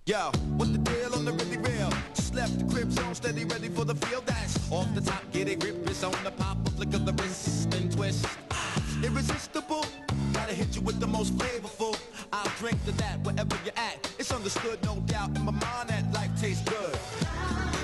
Yo, what the deal on the really real? Just left the crib zone, steady, ready for the field. That's off the top, get it, grip is on the pop, a flick of the wrist and twist. Irresistible, gotta hit you with the most flavorful. I'll drink to that wherever you're at. It's understood, no doubt, in my mind that life tastes good.